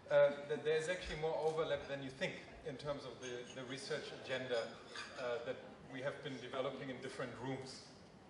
that there's actually more overlap than you think in terms of the research agenda that we have been developing in different rooms.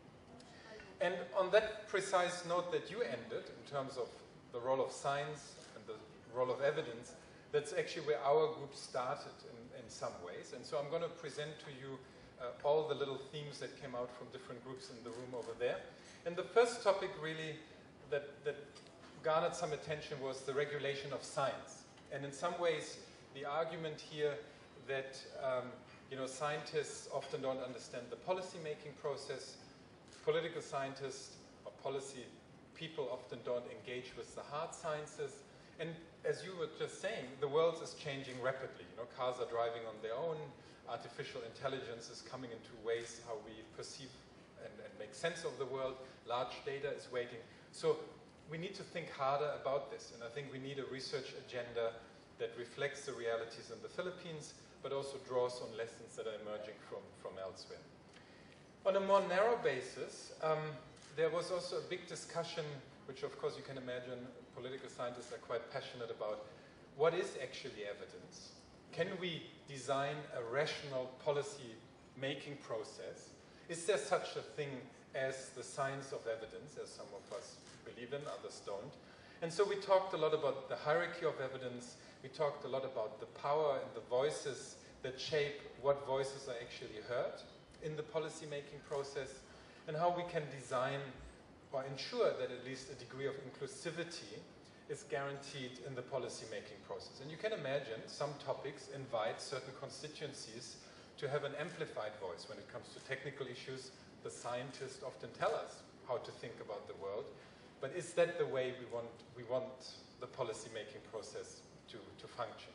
And on that precise note that you ended, in terms of the role of science and the role of evidence, that's actually where our group started in some ways. And so I'm going to present to you all the little themes that came out from different groups in the room over there. And the first topic really that garnered some attention was the regulation of science. And in some ways, the argument here that scientists often don't understand the policy-making process, political scientists or policy people often don't engage with the hard sciences. And as you were just saying, the world is changing rapidly. Cars are driving on their own. Artificial intelligence is coming into ways how we perceive and make sense of the world. Large data is waiting. So we need to think harder about this. And I think we need a research agenda that reflects the realities in the Philippines, but also draws on lessons that are emerging from elsewhere. On a more narrow basis, there was also a big discussion, which of course you can imagine political scientists are quite passionate about. What is actually evidence? Can we design a rational policy-making process? Is there such a thing as the science of evidence, as some of us believe in, others don't? And so we talked a lot about the hierarchy of evidence. We talked a lot about the power and the voices that shape what voices are actually heard in the policy-making process, and how we can design or ensure that at least a degree of inclusivity is guaranteed in the policy-making process. And you can imagine some topics invite certain constituencies to have an amplified voice. When it comes to technical issues, the scientists often tell us how to think about the world. But is that the way we want the policy-making process to function?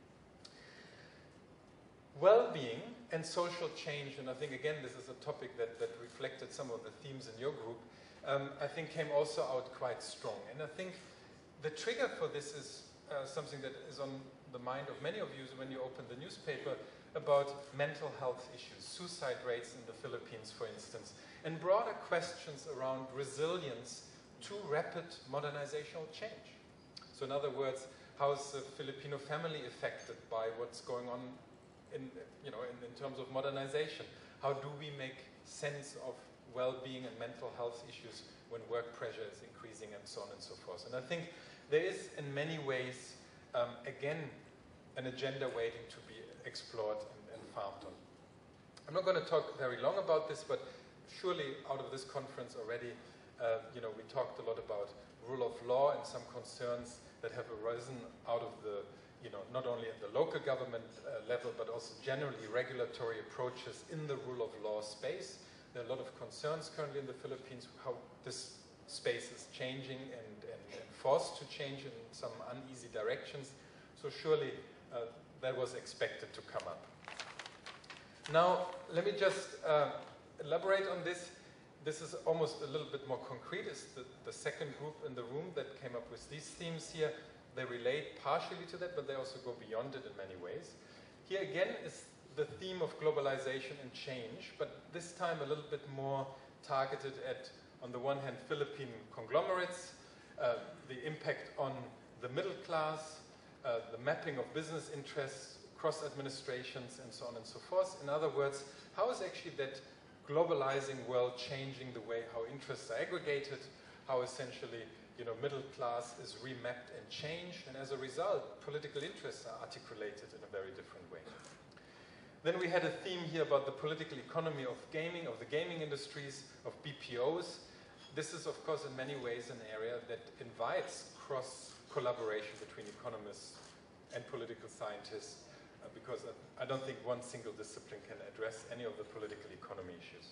Well-being and social change, and I think again this is a topic that reflected some of the themes in your group, I think came also out quite strong. And I think the trigger for this is something that is on the mind of many of you when you open the newspaper about mental health issues, suicide rates in the Philippines, for instance, and broader questions around resilience to rapid modernizational change. So in other words, how is the Filipino family affected by what's going on in terms of modernization? How do we make sense of well-being and mental health issues when work pressure is increasing and so on and so forth? And I think there is in many ways, again, an agenda waiting to be explored and farmed on. I'm not going to talk very long about this, but surely out of this conference already, we talked a lot about rule of law and some concerns that have arisen out of the, not only at the local government level, but also generally regulatory approaches in the rule of law space. There are a lot of concerns currently in the Philippines how this space is changing and forced to change in some uneasy directions. So surely that was expected to come up. Now, let me just elaborate on this. This is almost a little bit more concrete. It's the second group in the room that came up with these themes here. They relate partially to that, but they also go beyond it in many ways. Here again is the theme of globalization and change, but this time a little bit more targeted at, on the one hand, Philippine conglomerates, the impact on the middle class, the mapping of business interests, cross administrations, and so on and so forth. In other words, how is actually that globalizing world changing the way how interests are aggregated, how essentially middle class is remapped and changed, and as a result, political interests are articulated in a very different way. Then we had a theme here about the political economy of gaming, of the gaming industries, of BPOs. This is, of course, in many ways an area that invites cross-collaboration between economists and political scientists, because I don't think one single discipline can address any of the political economy issues.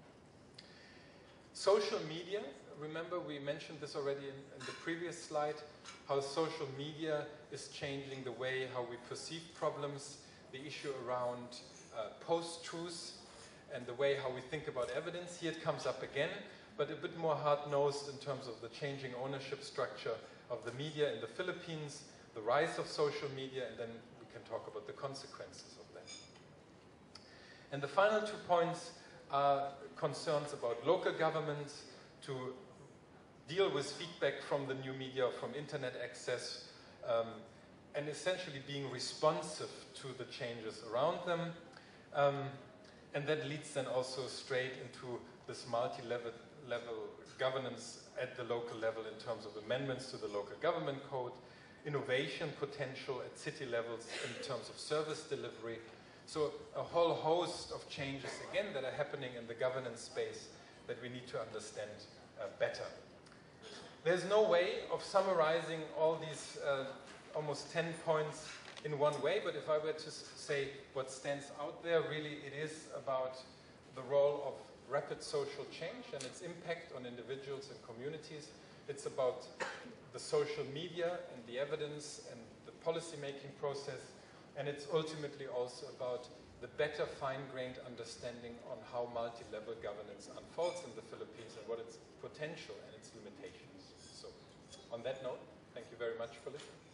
Social media, remember we mentioned this already in the previous slide, how social media is changing the way how we perceive problems, the issue around post-truths, and the way how we think about evidence. Here it comes up again, but a bit more hard-nosed in terms of the changing ownership structure of the media in the Philippines, the rise of social media, and then we can talk about the consequences of that. And the final 2 points are concerns about local governments to deal with feedback from the new media, from internet access, and essentially being responsive to the changes around them. And that leads then also straight into this multi-level governance at the local level in terms of amendments to the local government code, innovation potential at city levels in terms of service delivery. So a whole host of changes, again, that are happening in the governance space that we need to understand better. There's no way of summarizing all these almost 10 points in one way, but if I were to say what stands out there, really it is about the role of rapid social change and its impact on individuals and communities. It's about the social media and the evidence and the policy-making process, and it's ultimately also about the better fine-grained understanding on how multi-level governance unfolds in the Philippines and what its potential and its limitations. So, on that note, thank you very much for listening.